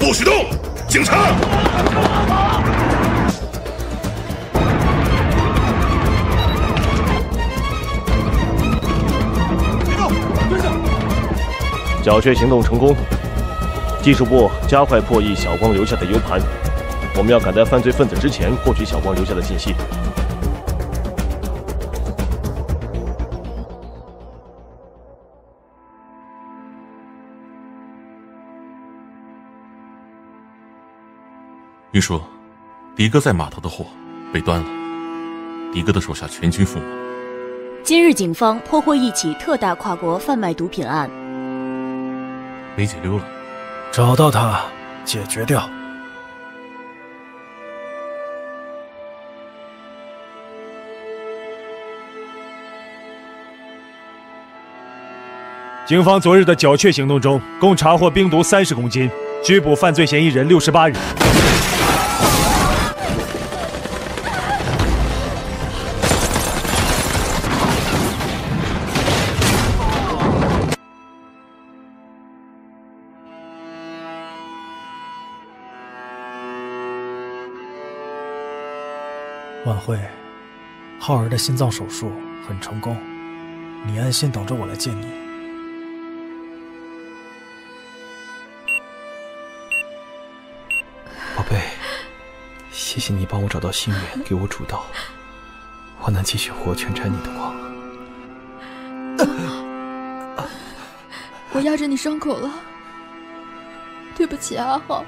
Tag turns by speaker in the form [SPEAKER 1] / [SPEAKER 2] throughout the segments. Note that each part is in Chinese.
[SPEAKER 1] 不许动！警察！
[SPEAKER 2] 别动！蹲下！
[SPEAKER 3] 剿却行动成功，技术部加快破译小光留下的 U 盘。我们要赶在犯罪分子之前获取小光留下的信息。
[SPEAKER 1] 云叔，迪哥在码头的货被端了，迪哥的手下全军覆没。
[SPEAKER 4] 今日警方破获一起特大跨国贩卖毒品案，
[SPEAKER 1] 梅姐溜了，
[SPEAKER 2] 找到他，解决掉。警方昨日的剿却行动中，共查获冰毒30公斤，拘捕犯罪嫌疑人68人。晚会，浩儿的心脏手术很成功，你安心等着我来见你。
[SPEAKER 5] 宝贝，谢谢你帮我找到心源，给我主刀，我能继续活全沾你的光。
[SPEAKER 6] 我压着你伤口了，对不起阿浩。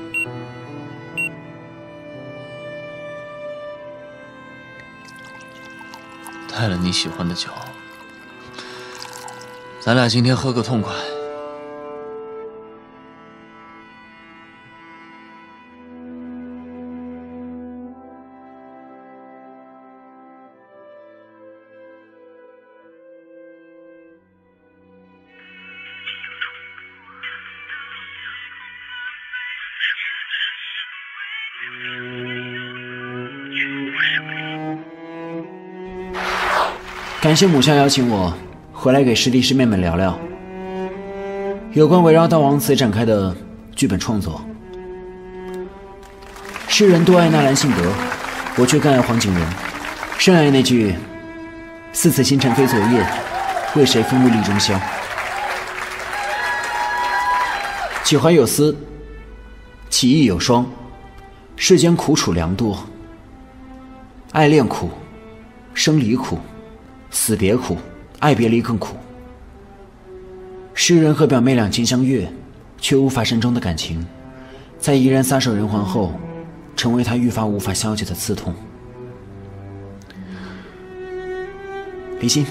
[SPEAKER 7] 带了你喜欢的酒，咱俩今天喝个痛快。
[SPEAKER 8] 感谢母校邀请我回来给师弟师妹们聊聊有关围绕悼亡词展开的剧本创作。世人多爱纳兰性德，我却更爱黄景仁。深爱那句“似此星辰非昨夜，为谁风露立中宵”。岂怀有思，岂意有双。世间苦楚良多，爱恋苦，生离苦，死别苦，爱别离更苦。诗人和表妹两情相悦，却无法深终的感情，在怡然撒手人寰后，成为他愈发无法消解的刺痛。离心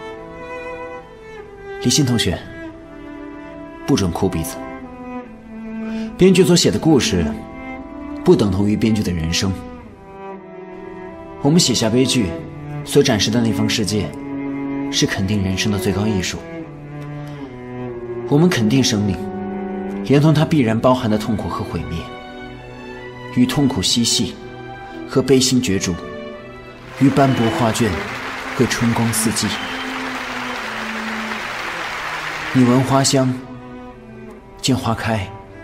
[SPEAKER 8] 同学，不准哭鼻子。编剧所写的故事，不等同于编剧的人生。我们写下悲剧所展示的那方世界，是肯定人生的最高艺术。我们肯定生命，连同它必然包含的痛苦和毁灭，与痛苦嬉戏，和悲心角逐，于斑驳画卷和春光四季。你闻花香，见花开，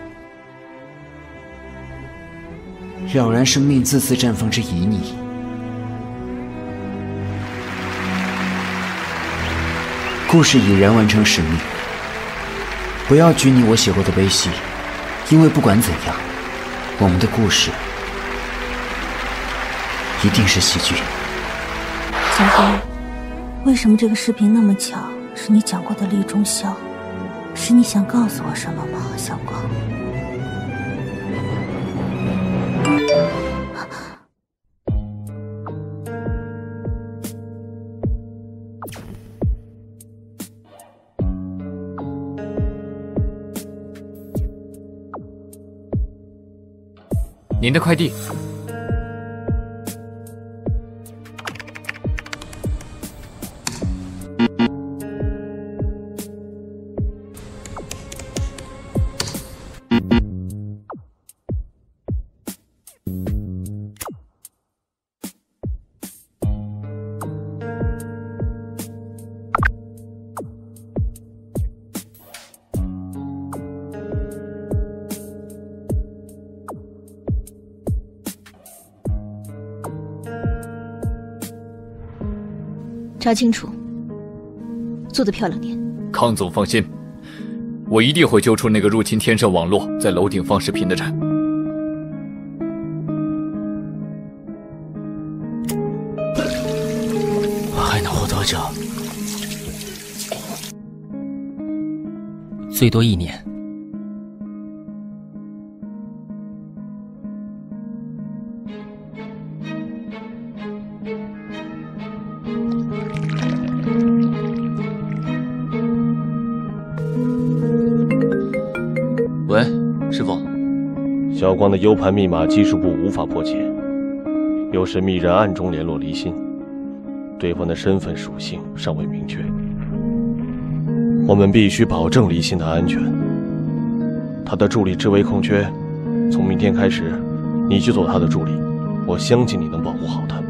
[SPEAKER 8] 了然生命自私绽放之旖旎。故事已然完成使命，不要拘泥我写过的悲喜，因为不管怎样，我们的故事一定是喜剧。
[SPEAKER 9] 小光，为什么这个视频那么巧是你讲过的立中宵？是你想告诉我什么吗，小光？
[SPEAKER 10] 您的快递。 查清楚，做得漂亮点。
[SPEAKER 11] 康总放心，我一定会揪出那个入侵天社网络，在楼顶放视频的人。
[SPEAKER 12] 还能活多久？最多1年。
[SPEAKER 7] 喂，师傅。
[SPEAKER 3] 小光的 U 盘密码技术部无法破解，有神秘人暗中联络离心，对方的身份属性尚未明确。我们必须保证离心的安全。他的助理职位空缺，从明天开始，你去做他的助理，我相信你能保护好他。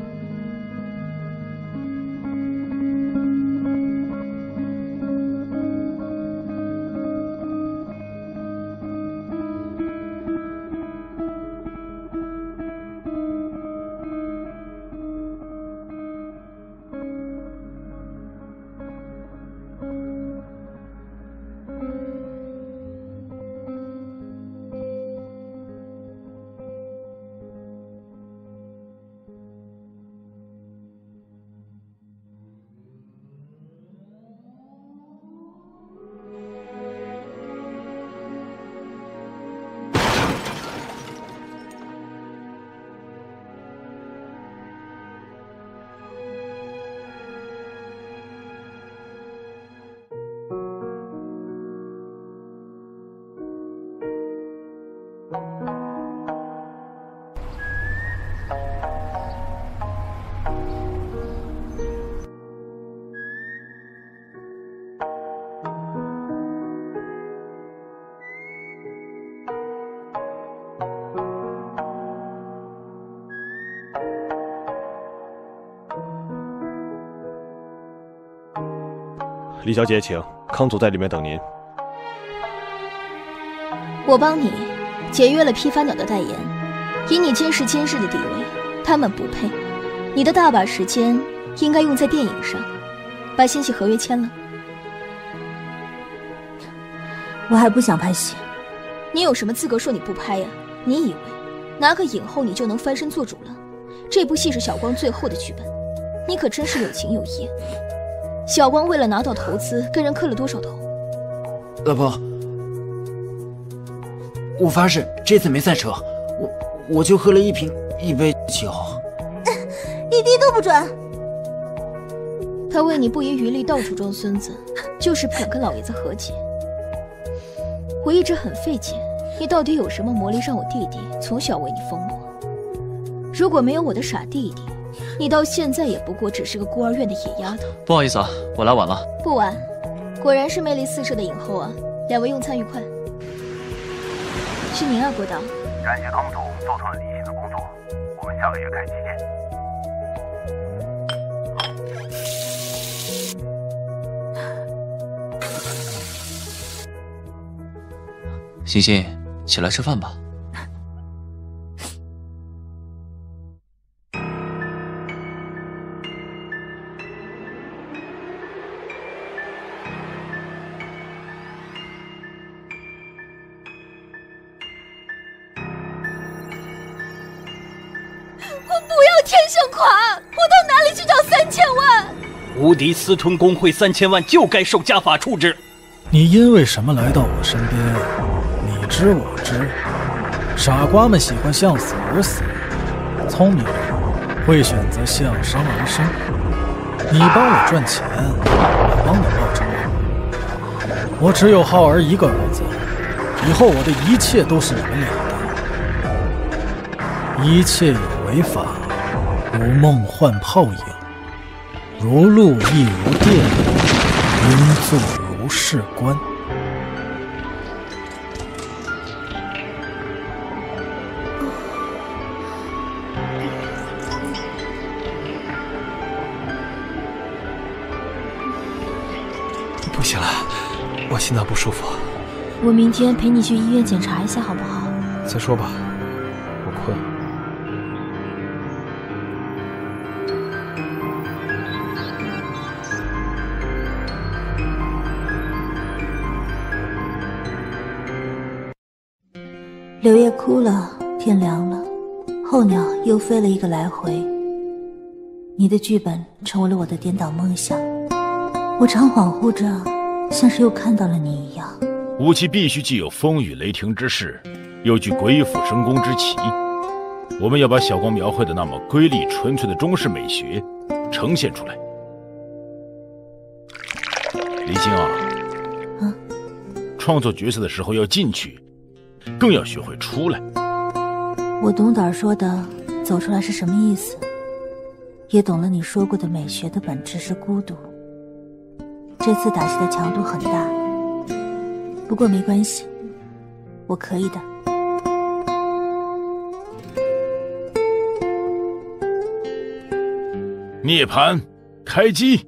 [SPEAKER 3] 李小姐，请，康总在里面等您。
[SPEAKER 10] 我帮你节约了批发鸟的代言，以你今时今日的地位，他们不配。你的大把时间应该用在电影上，把新戏合约签了。
[SPEAKER 9] 我还不想拍戏。
[SPEAKER 10] 你有什么资格说你不拍呀？你以为拿个影后你就能翻身做主了？这部戏是小光最后的剧本，你可真是有情有义。小光为了拿到投资，跟人磕了多少头？
[SPEAKER 8] 老婆，我发誓这次没赛车，我就喝了1杯酒，
[SPEAKER 9] 一滴都不准。
[SPEAKER 10] 他为你不遗余力到处装孙子，就是不想跟老爷子和解。我一直很费解，你到底有什么魔力让我弟弟从小为你疯魔？如果没有我的傻弟弟，你到现在也不过只是个孤儿院的野丫头。
[SPEAKER 7] 不好意思啊，我来晚了。
[SPEAKER 10] 不晚，果然是魅力四射的影后啊！两位用餐愉快。是您啊，郭导。
[SPEAKER 13] 感谢康总做成了离心的工作，我们下个月开期见。
[SPEAKER 7] 欣欣，起来吃饭吧。
[SPEAKER 14] 无敌私吞工会3000万就该受家法处置。
[SPEAKER 2] 你因为什么来到我身边？你知我知。傻瓜们喜欢向死而死，聪明人会选择向生而生。你帮我赚钱，我帮你报仇。我只有浩儿一个儿子，以后我的一切都是你们俩的。一切有为法，如梦幻泡影。如露亦如电，应作如是观。
[SPEAKER 5] 不行了，我心脏不舒服。
[SPEAKER 9] 我明天陪你去医院检查一下，好不好？
[SPEAKER 5] 再说吧，我困。
[SPEAKER 9] 柳叶枯了，天凉了，候鸟又飞了一个来回。你的剧本成为了我的颠倒梦想，我常恍惚着，像是又看到了你一样。
[SPEAKER 15] 武器必须既有风雨雷霆之势，又具鬼斧神工之奇。我们要把小光描绘的那么瑰丽纯粹的中式美学呈现出来。李欣啊，创作角色的时候要进去，更要学会出来。
[SPEAKER 9] 我懂导说的走出来是什么意思，也懂了你说过的美学的本质是孤独。这次打戏的强度很大，不过没关系，我可以的。
[SPEAKER 15] 涅槃，开机！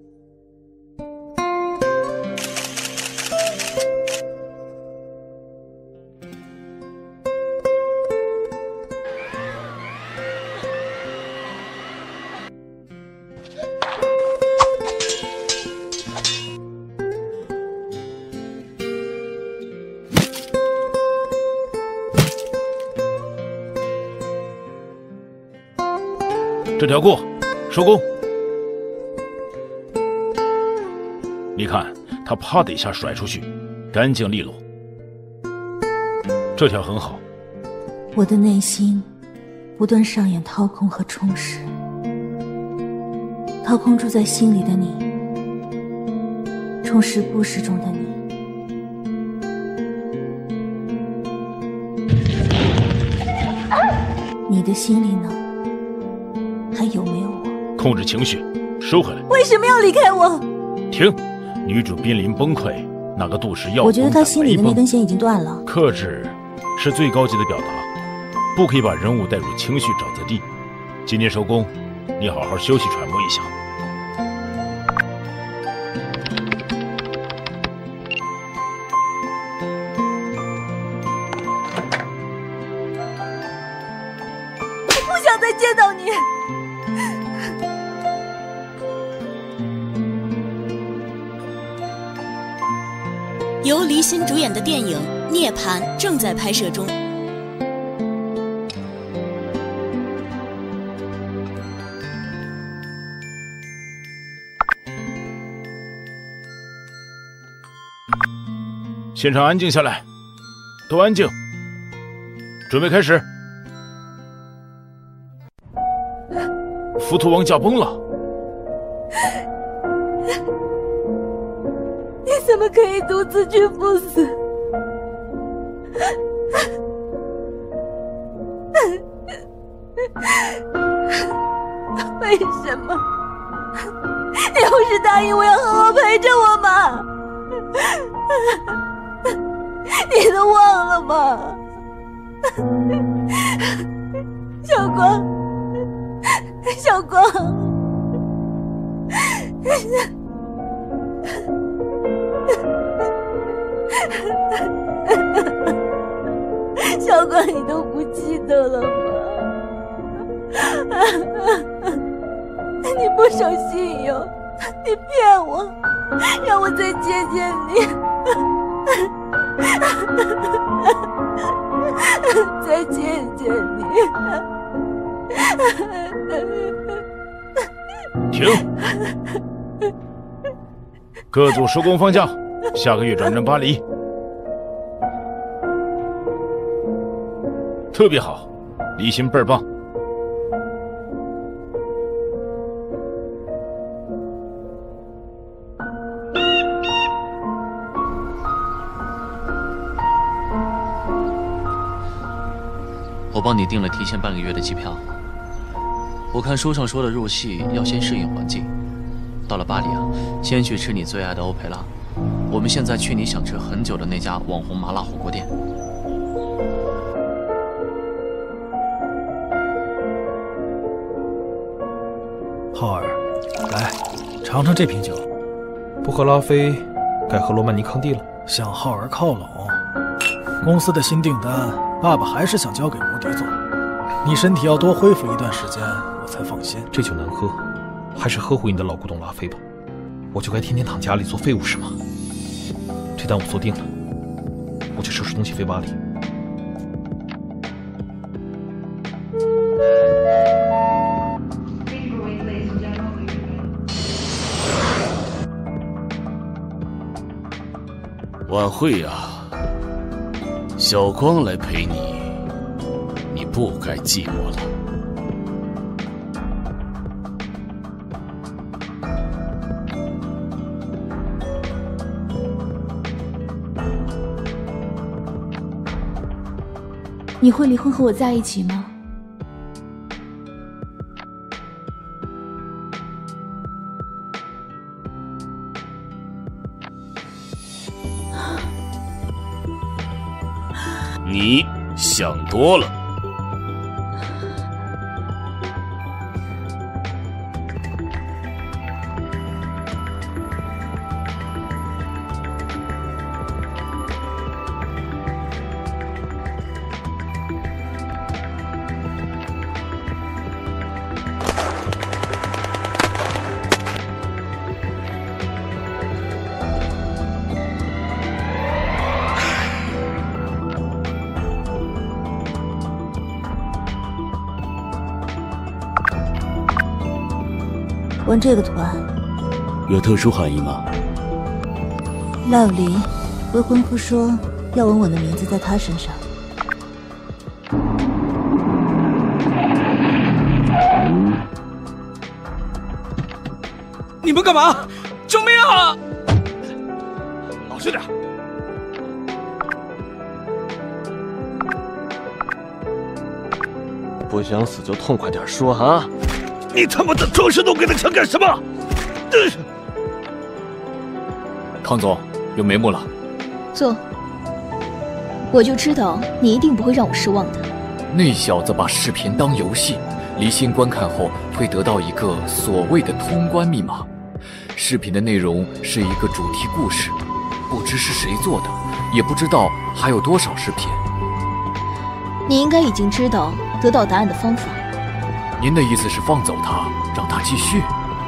[SPEAKER 15] 这条过，收工。你看，他啪的一下甩出去，干净利落。这条很好。
[SPEAKER 9] 我的内心不断上演掏空和充实，掏空住在心里的你，充实故事中的你。你的心里呢？还有没有我？
[SPEAKER 15] 控制情绪，收回来。
[SPEAKER 9] 为什么要离开我？
[SPEAKER 15] 停！女主濒临崩溃，那个杜氏要
[SPEAKER 9] 我觉得她心里的那根弦已经断了。
[SPEAKER 15] 克制是最高级的表达，不可以把人物带入情绪沼泽地。今天收工，你好好休息揣摩一下。
[SPEAKER 9] 我不想再见到你。
[SPEAKER 4] 由黎欣主演的电影《涅槃》正在拍摄中。
[SPEAKER 15] 现场安静下来，都安静，准备开始。浮屠王驾崩了。
[SPEAKER 9] 你怎么可以独自去赴死？为什么？你不是答应我要好好陪着我吗？你都忘了吗？小光，小光。小光，你都不记得了吗？你不守信用，你骗我，让我再见见你，再见见你。
[SPEAKER 15] 停！各组收工放假，下个月转战巴黎。特别好，李欣倍儿棒。
[SPEAKER 7] 我帮你订了提前半个月的机票。我看书上说的入戏要先适应环境，到了巴黎啊，先去吃你最爱的欧佩拉。我们现在去你想吃很久的那家网红麻辣火锅店。
[SPEAKER 2] 浩儿，来尝尝这瓶酒。
[SPEAKER 5] 不喝拉菲，改喝罗曼尼康帝了。
[SPEAKER 2] 向浩儿靠拢。公司的新订单，爸爸还是想交给摩迪做。你身体要多恢复一段时间，我才放心。
[SPEAKER 5] 这酒难喝，还是呵护你的老古董拉菲吧。我就该天天躺家里做废物是吗？这单我做定了，我去收拾东西飞巴黎。
[SPEAKER 16] 晚会呀，小光来陪你，你不该寂寞了。
[SPEAKER 4] 你会离婚和我在一起吗？
[SPEAKER 16] 你想多了。
[SPEAKER 9] 纹这个图案
[SPEAKER 12] 有特殊含义吗？
[SPEAKER 9] 赖有林，未婚夫说要纹我的名字在他身上。
[SPEAKER 17] 你们干嘛？救命啊！
[SPEAKER 15] 老实点。
[SPEAKER 3] 不想死就痛快点说啊！
[SPEAKER 15] 你他妈的装神弄鬼的想干什么？
[SPEAKER 11] 康总，有眉目了。
[SPEAKER 10] 坐。我就知道你一定不会让我失望的。
[SPEAKER 11] 那小子把视频当游戏，离心观看后会得到一个所谓的通关密码。视频的内容是一个主题故事，不知是谁做的，也不知道还有多少视频。
[SPEAKER 10] 你应该已经知道得到答案的方法。
[SPEAKER 11] 您的意思是放走他，让他继续？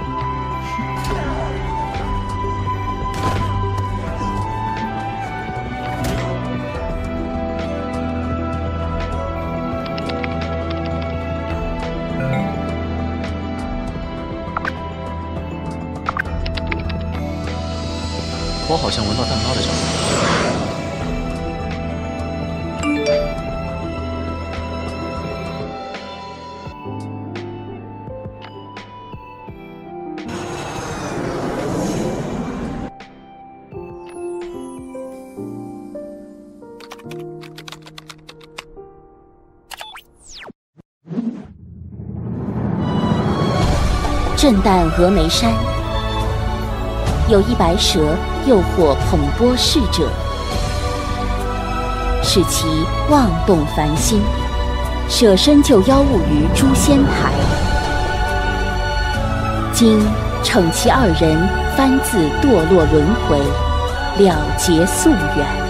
[SPEAKER 7] 我好像闻到蛋糕的香味。
[SPEAKER 4] 震旦峨眉山，有一白蛇诱惑捧钵逝者，使其妄动凡心，舍身救妖物于诛仙台。今惩其二人翻自堕落轮回，了结夙愿。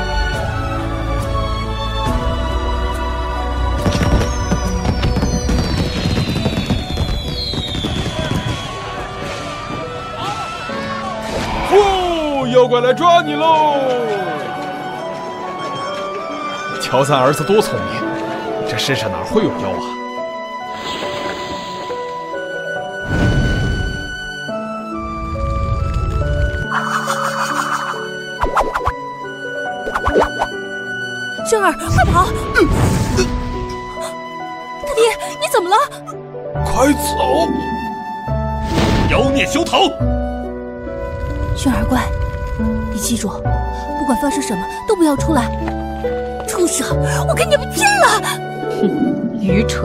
[SPEAKER 17] 妖怪来抓你喽！乔三儿子多聪明，这世上哪会有妖啊？
[SPEAKER 6] 轩儿，快跑！大爹，你怎么了？
[SPEAKER 15] 快走！妖孽休逃！
[SPEAKER 6] 轩儿乖。你记住，不管发生什么都不要出来！畜生，我跟你们拼了！
[SPEAKER 4] 哼，愚蠢！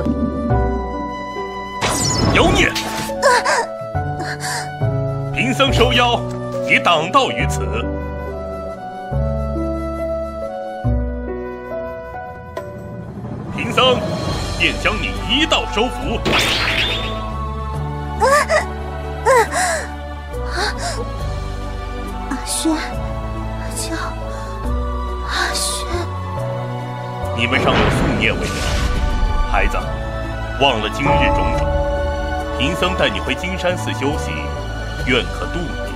[SPEAKER 15] 妖孽！贫僧收妖，已挡道于此。贫僧便将你一道收服。
[SPEAKER 9] 阿轩，叫阿轩。
[SPEAKER 15] 你们尚有夙孽未了，孩子，忘了今日种种。贫僧带你回金山寺休息，愿可度你。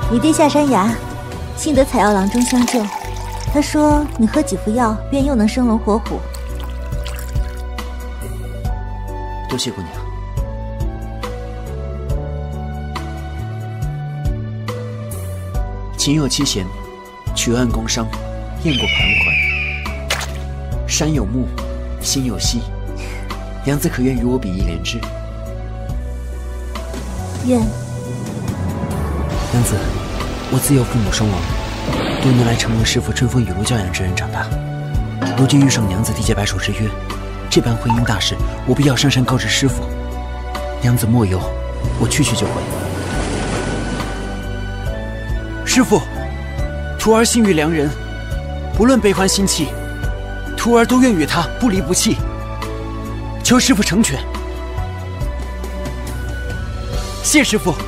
[SPEAKER 9] 你爹下山崖，幸得采药郎中相救。他说你喝几副药，便又能生龙活虎。
[SPEAKER 8] 多谢姑娘。情有七贤，曲岸宫商，雁过盘桓。山有木，心有溪，娘子可愿与我比翼连枝？
[SPEAKER 9] 愿。
[SPEAKER 8] 娘子，我自幼父母双亡，多年来承蒙师父春风雨露教养之恩长大。如今遇上娘子缔结白首之约，这般婚姻大事，我必要上山告知师父。娘子莫忧，我去就回。师父，徒儿心遇良人，不论悲欢心戚，徒儿都愿与他不离不弃。求师父成全。谢师父。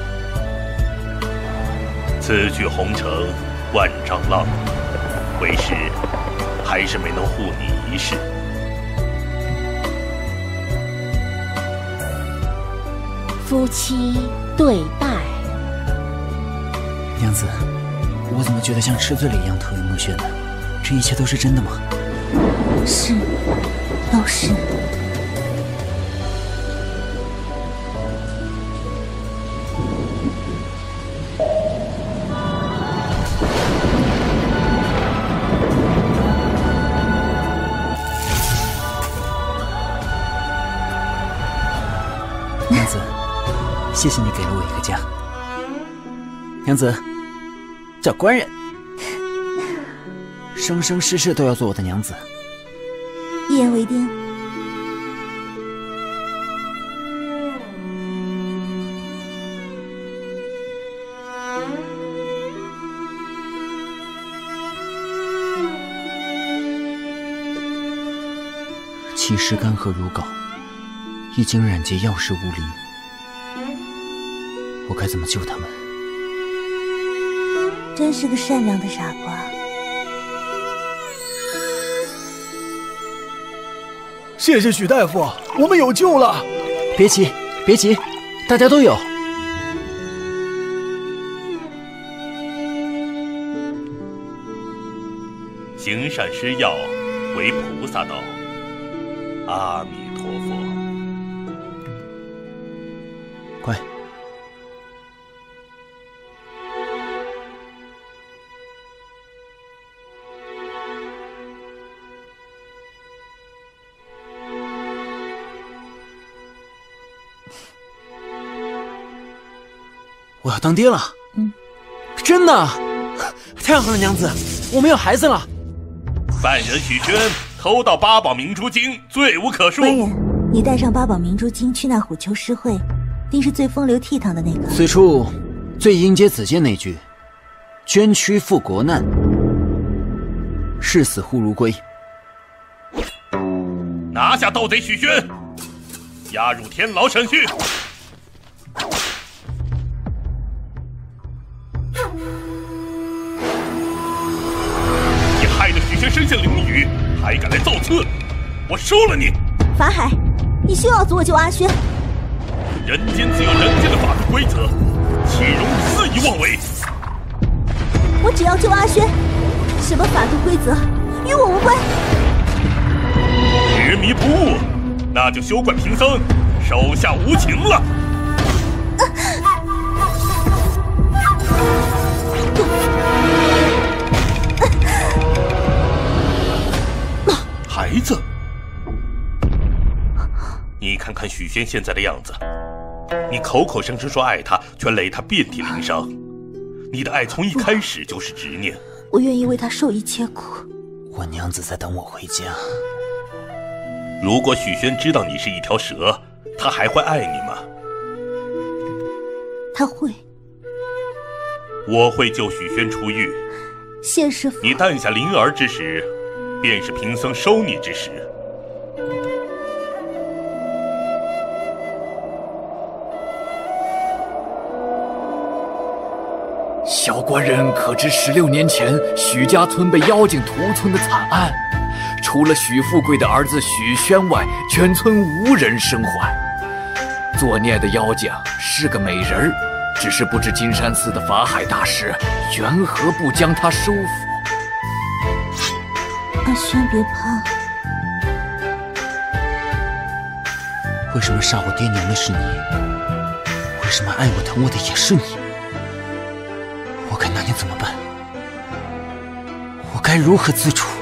[SPEAKER 18] 此去红尘万丈浪，为师还是没能护你一世。
[SPEAKER 4] 夫妻对拜。
[SPEAKER 8] 娘子，我怎么觉得像吃醉了一样头晕目眩呢？这一切都是真的吗？
[SPEAKER 9] 是，都是。
[SPEAKER 8] 娘子，谢谢你给了我一个家。娘子，叫官人，生生世世都要做我的娘子。
[SPEAKER 9] 一言为定。
[SPEAKER 8] 其实干涸如槁，已经染结药石无灵。我该怎么救他们？
[SPEAKER 9] 真是个善良的傻瓜。
[SPEAKER 2] 谢谢许大夫，我们有救了。
[SPEAKER 8] 别急，别急，大家都有。
[SPEAKER 18] 行善施药为菩萨道。阿弥陀佛。
[SPEAKER 8] 快。我要当爹了。真的，太好了，娘子，我们有孩子了。
[SPEAKER 18] 犯人许宣偷盗八宝明珠经，罪无可恕。
[SPEAKER 9] 官人，你带上八宝明珠经去那虎丘诗会，定是最风流倜傥的那个。
[SPEAKER 8] 此处最应接子建那句“捐躯赴国难，视死忽如归”。
[SPEAKER 18] 拿下盗贼许宣，押入天牢审讯。你害得许宣身陷囹圄，还敢来造次，我收了你！
[SPEAKER 9] 法海，你休要阻我救阿轩。
[SPEAKER 18] 人间自有人间的法度规则，岂容你肆意妄为？
[SPEAKER 9] 我只要救阿轩，什么法度规则与我无关。
[SPEAKER 18] 执迷不悟，那就休怪贫僧手下无情了。孩子，你看看许仙现在的样子，你口口声声说爱他，却累他遍体鳞伤。你的爱从一开始就是执念。
[SPEAKER 9] 我愿意为他受一切苦。
[SPEAKER 8] 我娘子在等我回家。
[SPEAKER 18] 如果许仙知道你是一条蛇，他还会爱你吗？
[SPEAKER 9] 他会。
[SPEAKER 18] 我会救许仙出狱。
[SPEAKER 9] 谢师父。
[SPEAKER 18] 你诞下灵儿之时，便是贫僧收你之时。
[SPEAKER 11] 小官人可知16年前许家村被妖精屠村的惨案？除了许富贵的儿子许宣外，全村无人生还。作孽的妖精是个美人儿， 只是不知金山寺的法海大师缘何不将他收服。
[SPEAKER 9] 阿轩，别怕。
[SPEAKER 8] 为什么杀我爹娘的是你？为什么爱我疼我的也是你？我该拿你怎么办？我该如何自处？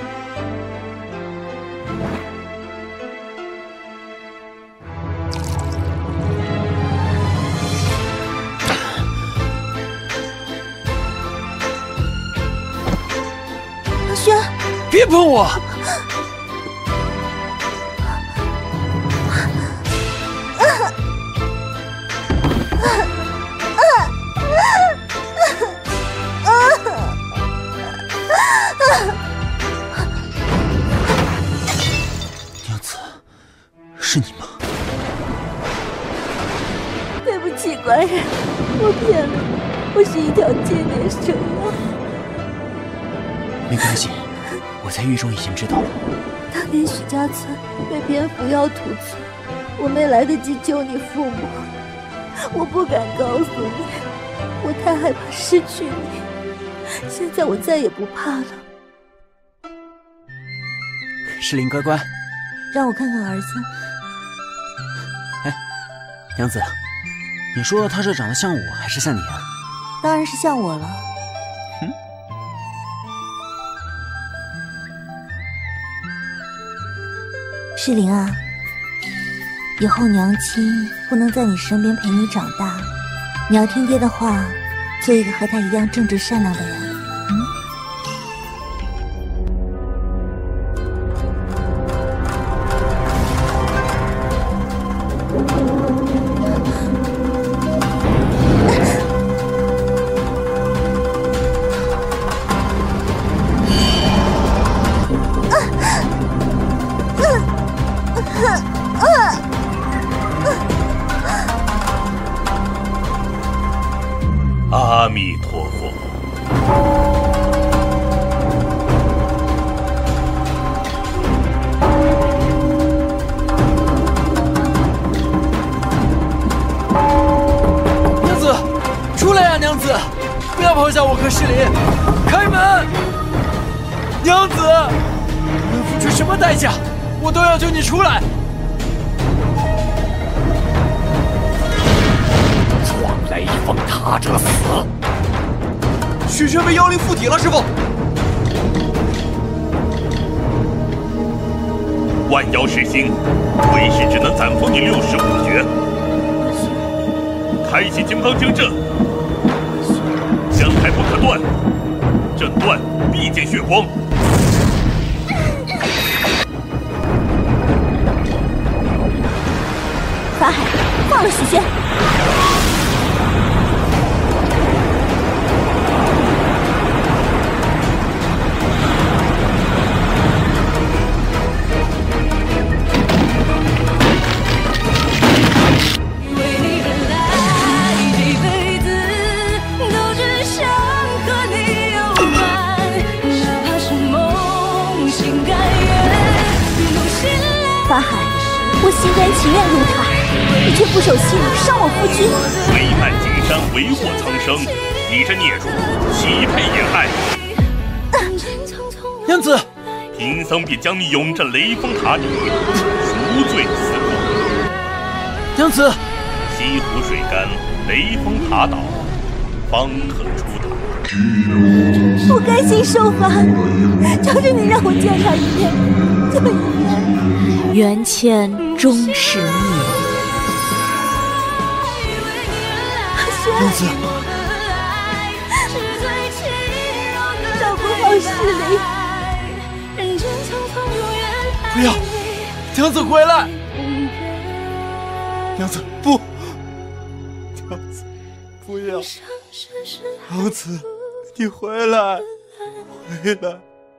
[SPEAKER 9] 阿轩，
[SPEAKER 2] 别碰我！
[SPEAKER 8] 娘子，是你吗？
[SPEAKER 9] 对不起，官人，我骗了你，我是一条间谍蛇妖。
[SPEAKER 8] 没关系，我在狱中已经知道了。
[SPEAKER 9] 当年许家村被蝙蝠妖屠村，我没来得及救你父母，我不敢告诉你，我太害怕失去你。现在我再也不怕了。
[SPEAKER 8] 世林乖乖，
[SPEAKER 9] 让我看看儿子。
[SPEAKER 8] 哎，娘子，你说他是长得像我还是像你啊？
[SPEAKER 9] 当然是像我了。世林啊，以后娘亲不能在你身边陪你长大，你要听爹的话，做一个和他一样正直善良的人。
[SPEAKER 18] 阿弥陀佛。
[SPEAKER 2] 娘子，出来呀！娘子，不要抛下我和世林，开门！娘子，无论付出什么代价，我都要救你出来。
[SPEAKER 11] 雷峰塔者死，
[SPEAKER 17] 许宣被妖灵附体了，师傅。
[SPEAKER 18] 万妖噬星，为师只能暂封你65诀。开启金刚经阵，香台不可断，阵断必见血光。
[SPEAKER 9] 法海，放了许宣。法海，我心甘情愿入塔，你却不守信，伤我夫君。
[SPEAKER 18] 为爱金山，为祸苍生，你这孽畜，岂配也爱？
[SPEAKER 2] 娘子，
[SPEAKER 18] 贫僧便将你永镇雷峰塔里，赎罪死过。
[SPEAKER 2] 娘子，
[SPEAKER 18] 西湖水干，雷峰塔倒，方可出塔。
[SPEAKER 9] 我甘心受罚，求求你让我见他一面，就一面。
[SPEAKER 4] 缘欠终是孽。
[SPEAKER 9] 娘子，照顾好世林。
[SPEAKER 2] 不要，娘子回来！
[SPEAKER 17] 娘子不，娘子不要，娘子，你回来，回来！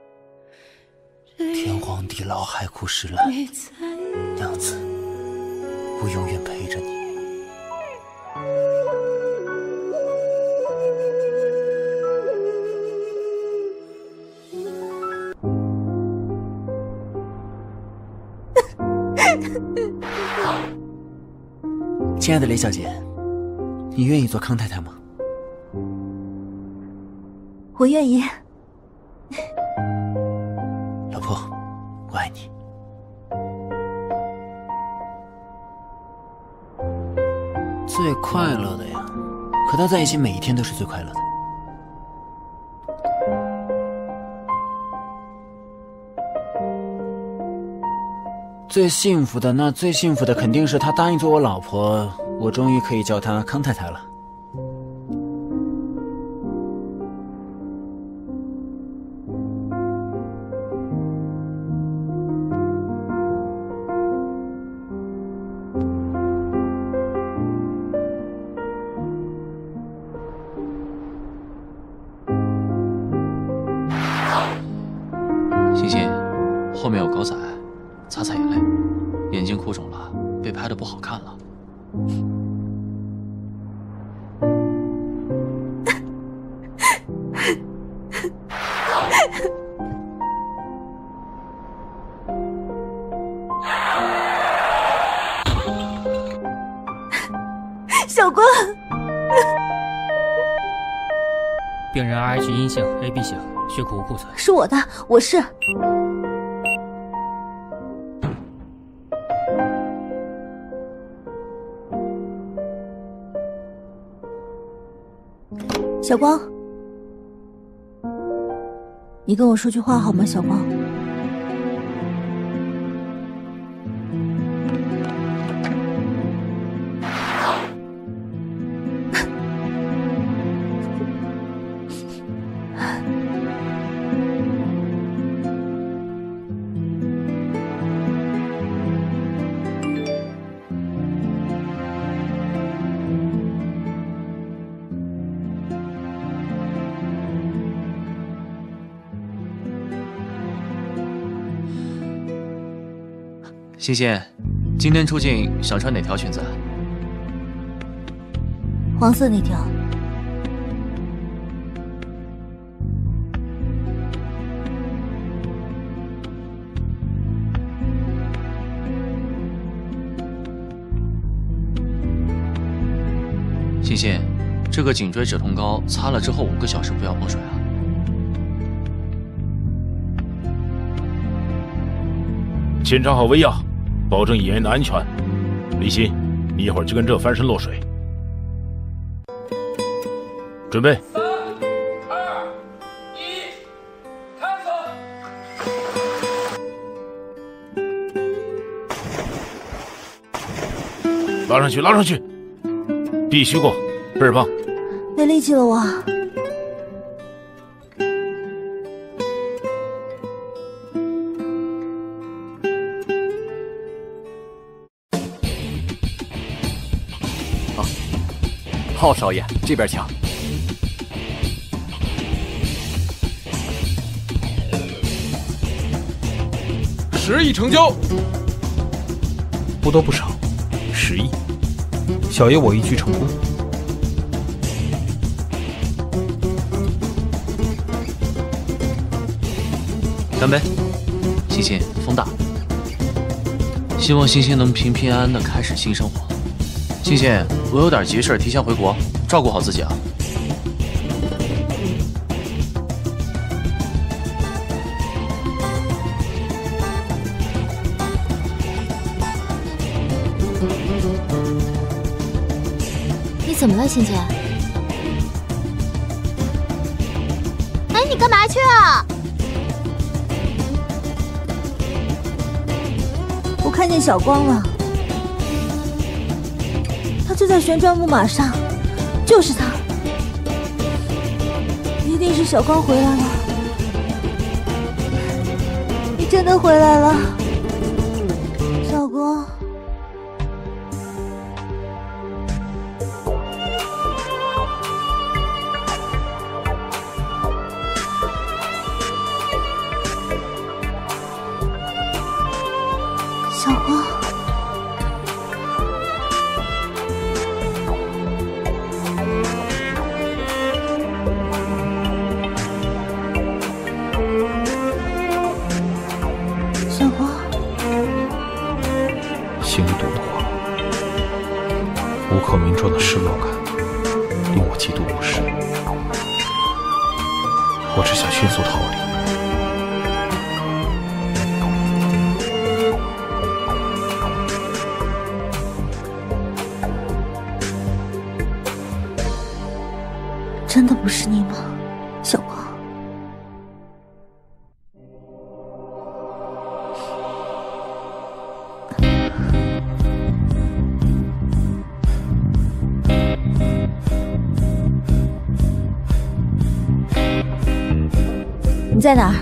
[SPEAKER 8] 天荒地老，海枯石烂，娘子，我永远陪着你。亲爱的雷小姐， 你愿意做康太太吗？
[SPEAKER 9] 我愿意。
[SPEAKER 8] 老婆，我爱你。最快乐的呀，和他在一起每一天都是最快乐的。最幸福的，那最幸福的肯定是他答应做我老婆，我终于可以叫她康太太了。
[SPEAKER 7] 欣欣，后面有狗仔，擦擦眼泪，眼睛哭肿了，被拍的不好看了。
[SPEAKER 9] 小光，
[SPEAKER 19] 病人 RH 阴性 AB 型，血库无库存。
[SPEAKER 9] 是我的，我是。小光，你跟我说句话好吗？小光，
[SPEAKER 7] 欣欣，今天出镜想穿哪条裙子？
[SPEAKER 9] 黄色那条。
[SPEAKER 7] 欣欣，这个颈椎止痛膏擦了之后5个小时不要碰水啊。
[SPEAKER 15] 检查好胃药，保证演员的安全。李欣，你一会儿就跟这翻身落水。准备。3、2、1，开始！拉上去，拉上去！必须过，倍儿棒！
[SPEAKER 9] 没力气了我。
[SPEAKER 11] 浩少爷，这边请。
[SPEAKER 5] 10亿成交，不多不少，10亿。小爷我一举成功。
[SPEAKER 7] 干杯，欣欣，风大。希望欣欣能平平安安的开始新生活。欣欣，我有点急事，提前回国，照顾好自己啊。
[SPEAKER 10] 你怎么了，欣欣？哎，你干嘛去啊？
[SPEAKER 9] 我看见小光了。就在旋转木马上，就是他，一定是小光回来了。你真的回来了，小光。小光。
[SPEAKER 5] 心里堵得慌，无可名状的失落感嫉妒武士，我只想迅速逃离。
[SPEAKER 9] 真的不是你吗，小光？你在哪儿？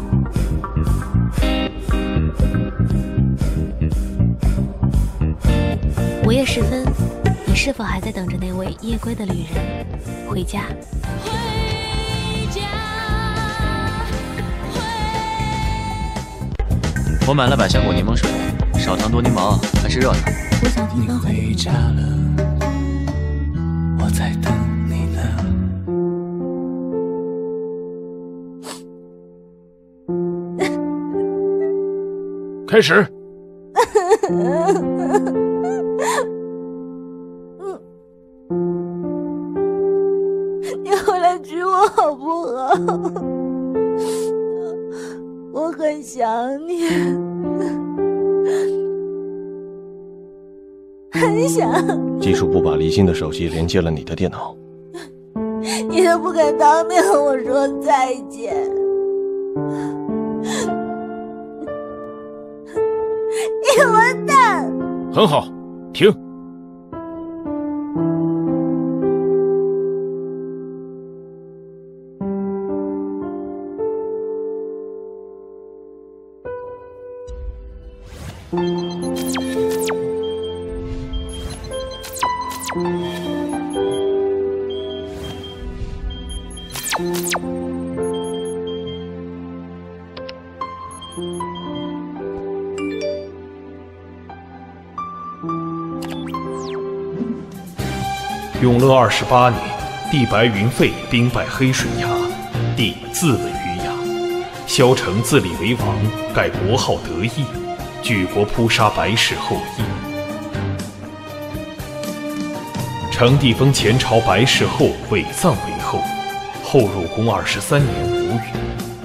[SPEAKER 20] 午夜时分，你是否还在等着那位夜归的旅人回家？
[SPEAKER 7] 我买了百香果柠檬水，少糖多柠檬，还是热的。
[SPEAKER 9] 我想听刚才的
[SPEAKER 21] 回家了，我在等你呢。
[SPEAKER 15] 开始。
[SPEAKER 9] 你回来娶我好不好？我很想你，很想。
[SPEAKER 3] 技术部把离心的手机连接了你的电脑，
[SPEAKER 9] 你都不肯当面和我说再见。你完蛋！
[SPEAKER 15] 很好，停。
[SPEAKER 5] 永乐28年，帝白云废兵败黑水崖，帝自刎于崖。萧承自立为王，改国号德义，举国扑杀白氏后裔。成帝封前朝白氏后伪臧为后，后入宫23年无语。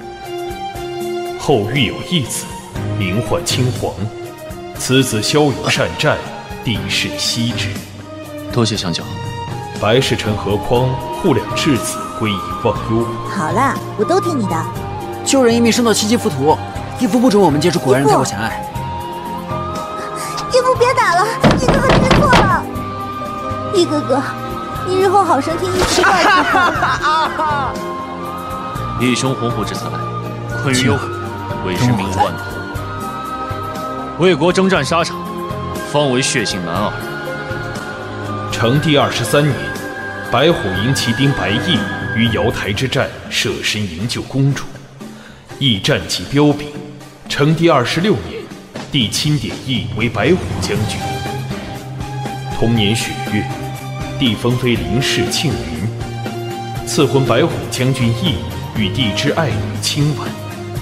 [SPEAKER 5] 后育有一子，名唤亲皇。此子骁勇善战，帝甚惜之。
[SPEAKER 7] 多谢相救。
[SPEAKER 5] 白氏臣何匡护两质子，归以忘忧。
[SPEAKER 9] 好啦，我都听你的。
[SPEAKER 8] 救人一命胜造7级浮屠，义父不准我们接触国人太过狭隘。
[SPEAKER 9] 义父别打了，义哥哥知错了。义哥哥，你日后好生听义父告诫。
[SPEAKER 7] 义兄鸿鹄之才，困于忧，为人民万头。为国征战沙场，方为血性男儿。
[SPEAKER 5] 成帝23年，白虎营骑兵白毅于瑶台之战舍身营救公主，毅战绩彪炳。成帝26年，帝钦点毅为白虎将军。同年雪月，帝封妃林氏庆云，赐婚白虎将军毅与帝之爱女清婉。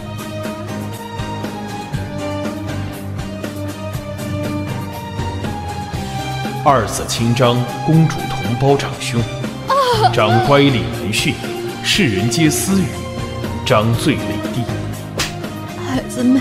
[SPEAKER 5] 二子亲章，公主同胞长兄。章乖戾难驯，世人皆私语。章最累帝。
[SPEAKER 6] 孩子没了。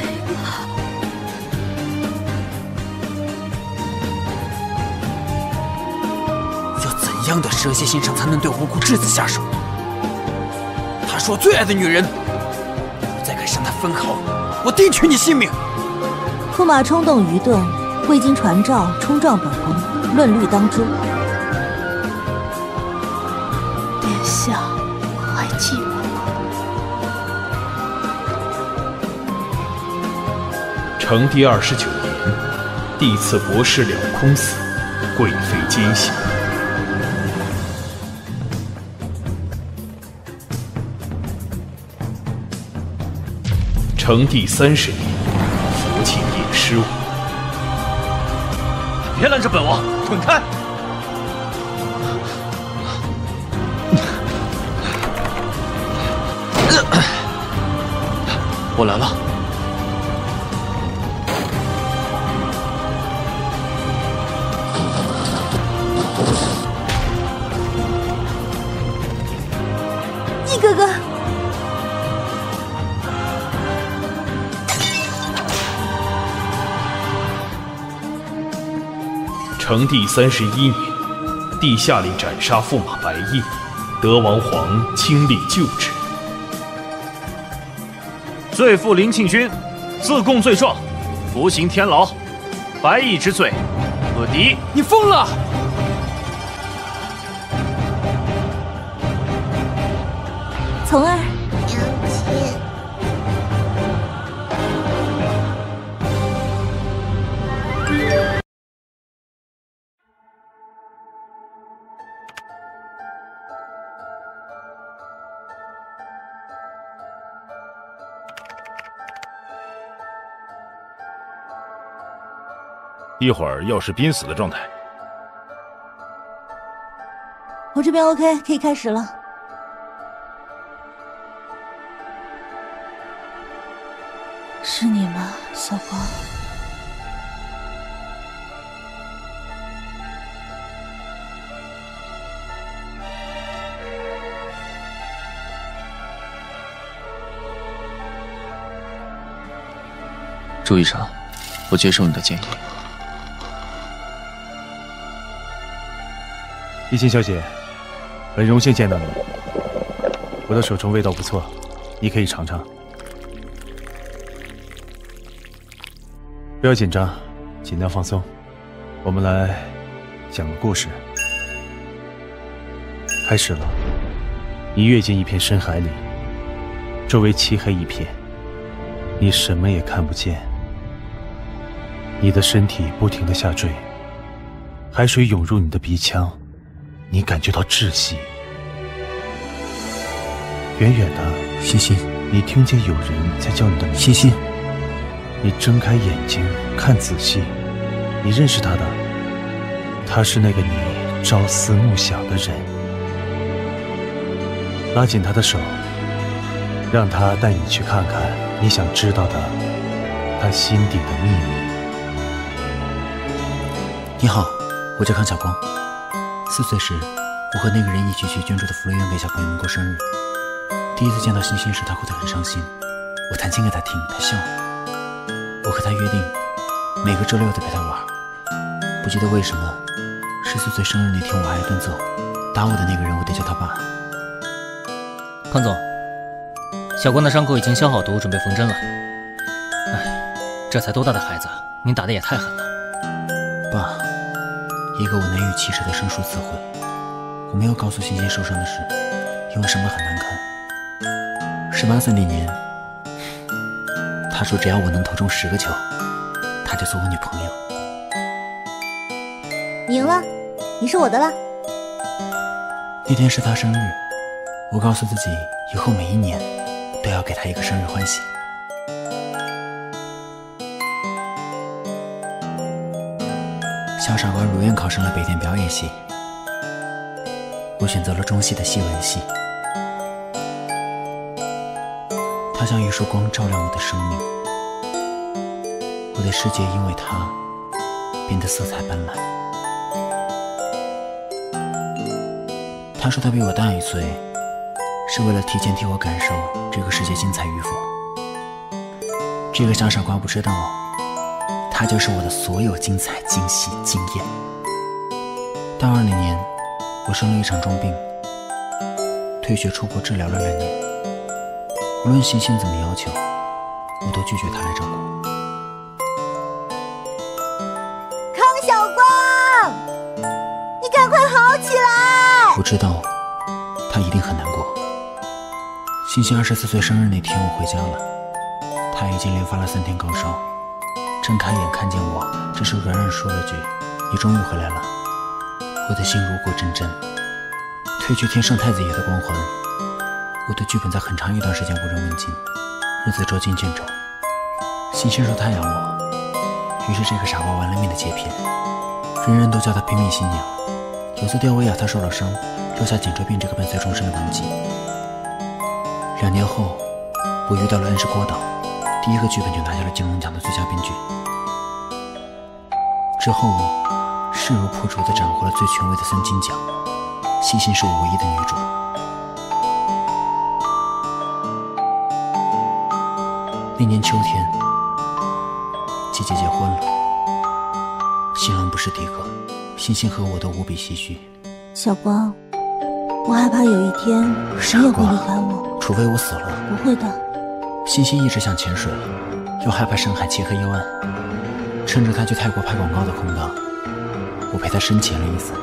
[SPEAKER 8] 要怎样的蛇蝎心肠才能对无辜质子下手？她是我最爱的女人，我再敢伤她分毫，我定取你性命！
[SPEAKER 9] 驸马冲动愚钝，未经传召冲撞本宫。论律当诛。
[SPEAKER 6] 殿下，我还记得。
[SPEAKER 5] 成帝29年，帝赐国师了空死，贵妃奸幸。成帝30年，福庆夜失误。
[SPEAKER 7] 别拦着本王，滚开！我来了。
[SPEAKER 5] 成帝31年，帝下令斩杀驸马白毅，德王皇亲力救治。
[SPEAKER 1] 罪父林庆勋，自供罪状，服刑天牢。白毅之罪，可敌。
[SPEAKER 19] 你疯了！
[SPEAKER 9] 从儿，
[SPEAKER 15] 一会儿药师濒死的状态。
[SPEAKER 9] 我这边 OK， 可以开始了。是你吗，小光？
[SPEAKER 7] 朱医生，我接受你的建议。
[SPEAKER 22] 一心小姐，很荣幸见到你。我的手冲味道不错，你可以尝尝。不要紧张，尽量放松。我们来讲个故事。开始了。你跃进一片深海里，周围漆黑一片，你什么也看不见。你的身体不停地下坠，海水涌入你的鼻腔，你感觉到窒息。远远的，
[SPEAKER 8] 欣欣，
[SPEAKER 22] 你听见有人在叫你的名字。
[SPEAKER 8] 欣欣，
[SPEAKER 22] 你睁开眼睛看仔细，你认识他的，他是那个你朝思暮想的人。拉紧他的手，让他带你去看看你想知道的他心底的秘密。
[SPEAKER 8] 你好，我叫康小光。4岁时，我和那个人一起去捐助的福利院给小朋友们过生日。第一次见到欣欣时，他哭得很伤心。我弹琴给他听，他笑了。我和他约定，每个周六都陪他玩。不记得为什么，14岁生日那天我挨了顿揍，打我的那个人我得叫他爸。
[SPEAKER 19] 康总，小光的伤口已经消好毒，准备缝针了。哎，这才多大的孩子，您打得也太狠了。
[SPEAKER 8] 爸，一个我难以启齿的生疏词汇。我没有告诉欣欣受伤的事，因为伤得很难看。18岁那年，他说只要我能投中10个球，他就做我女朋友。
[SPEAKER 9] 你赢了，你是我的了。
[SPEAKER 8] 那天是他生日，我告诉自己以后每一年都要给他一个生日欢喜。小傻瓜如愿考上了北电表演系，我选择了中戏的戏文系。它像一束光照亮我的生命，我的世界因为它变得色彩斑斓。他说他比我大1岁，是为了提前替我感受这个世界精彩与否。这个小傻瓜不知道，他就是我的所有精彩、惊喜、惊艳。大2那年，我生了一场重病，退学出国治疗了2年。无论欣欣怎么要求，我都拒绝他来照顾。
[SPEAKER 9] 康小光，你赶快好起来！
[SPEAKER 8] 我知道，他一定很难过。欣欣24岁生日那天，我回家了，他已经连发了3天高烧。睁开眼看见我，只是软软说了句：“你终于回来了。”我的心如获针针，褪去天上太子爷的光环。我的剧本在很长一段时间无人问津，日子捉襟见肘。欣欣说她养我，于是这个傻瓜玩了命的接片，人人都叫她拼命新娘。有次吊威亚她受了伤，留下颈椎病这个伴随终身的顽疾。2年后，我遇到了恩师郭导，第一个剧本就拿下了金龙奖的最佳编剧。之后，势如破竹地斩获了最权威的3金奖，欣欣是我唯一的女主。那年秋天，姐姐结婚了，新郎不是迪哥。 欣欣和我都无比唏嘘。
[SPEAKER 9] 小光，我害怕有一天谁也会离开我，
[SPEAKER 8] 除非我死了。
[SPEAKER 9] 不会的。
[SPEAKER 8] 欣欣一直想潜水，又害怕深海漆黑幽暗，趁着他去泰国拍广告的空档，我陪他深潜了一次。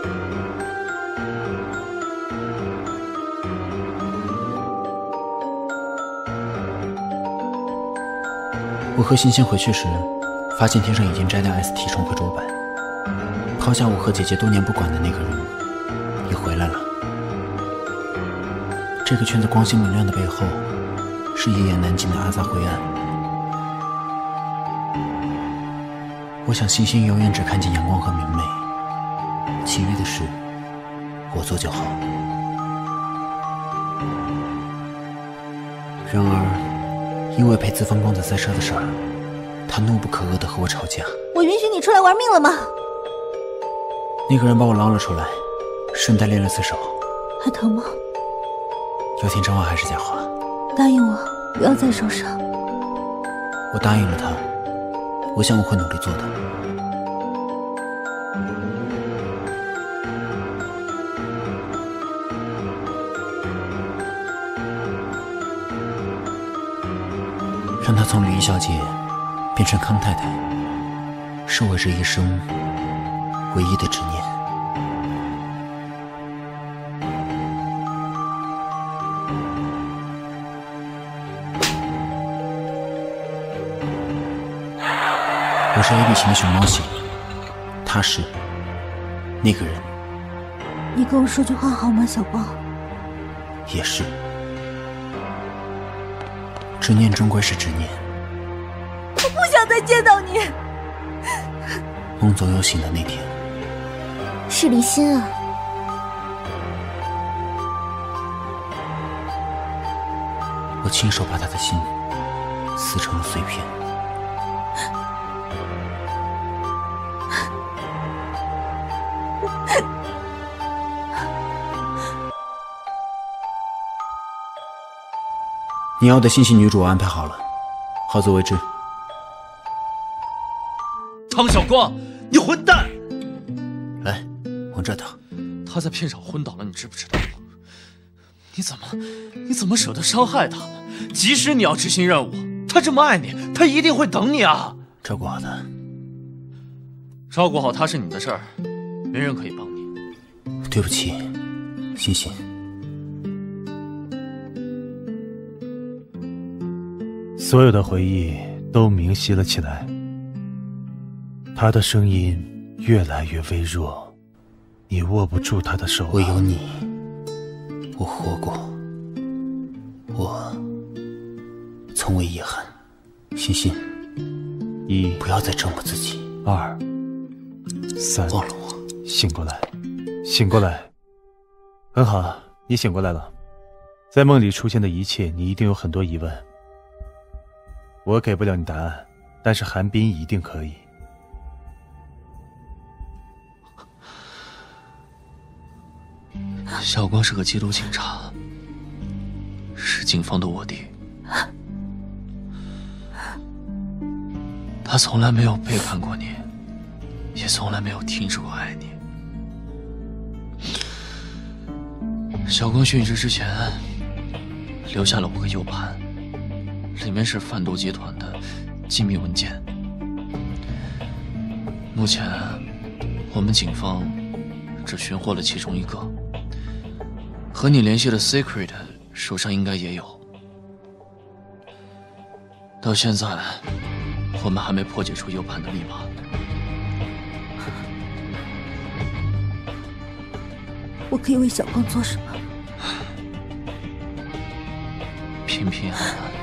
[SPEAKER 8] 我和欣欣回去时，发现天上已经摘掉 ST 重回桌板，抛下我和姐姐多年不管的那个人也回来了。这个圈子光鲜明亮的背后，是一言难尽的阿扎灰暗。我想欣欣永远只看见阳光和明媚，其余的事我做就好。然而因为陪资方公子赛车的事儿，他怒不可遏地和我吵架。
[SPEAKER 9] 我允许你出来玩命了吗？
[SPEAKER 8] 那个人把我捞了出来，顺带练了次手。
[SPEAKER 9] 还疼吗？
[SPEAKER 8] 要听真话还是假话？
[SPEAKER 9] 答应我，不要再受伤。
[SPEAKER 8] 我答应了他，我想我会努力做的。让她从李小姐变成康太太，是我这一生唯一的执念。我是 AB 型的熊猫型，他是那个人。
[SPEAKER 9] 你跟我说句话好吗，小光？
[SPEAKER 8] 也是。执念终归是执念。
[SPEAKER 9] 我不想再见到你。
[SPEAKER 8] 梦总有醒的那天。
[SPEAKER 10] 是离心啊。
[SPEAKER 8] 我亲手把他的心撕成了碎片。你要的信息女主我安排好了，好自为之。
[SPEAKER 7] 汤小光，你混蛋！
[SPEAKER 8] 来，往这躺。
[SPEAKER 7] 他在片场昏倒了，你知不知道？你怎么舍得伤害他？即使你要执行任务，他这么爱你，他一定会等你啊！
[SPEAKER 8] 照顾好他。
[SPEAKER 7] 照顾好他是你的事儿，没人可以帮你。
[SPEAKER 8] 对不起，欣欣。
[SPEAKER 22] 所有的回忆都明晰了起来，他的声音越来越微弱，你握不住他的手。
[SPEAKER 8] 我有你，我活过，我从未遗憾。欣欣，
[SPEAKER 22] 一，
[SPEAKER 8] 不要再折磨自己。
[SPEAKER 22] 二，三，
[SPEAKER 8] 忘了我。
[SPEAKER 22] 醒过来，醒过来。很好，你醒过来了。在梦里出现的一切，你一定有很多疑问。我给不了你答案，但是韩冰一定可以。
[SPEAKER 7] 小光是个缉毒警察，是警方的卧底。他从来没有背叛过你，也从来没有停止过爱你。小光殉职之前，留下了5个U盘。里面是贩毒集团的机密文件。目前，我们警方只寻获了其中1个，和你联系的 Secret 手上应该也有。到现在，我们还没破解出 U 盘的密码。
[SPEAKER 9] 我可以为小光做什么？
[SPEAKER 7] 平平安安。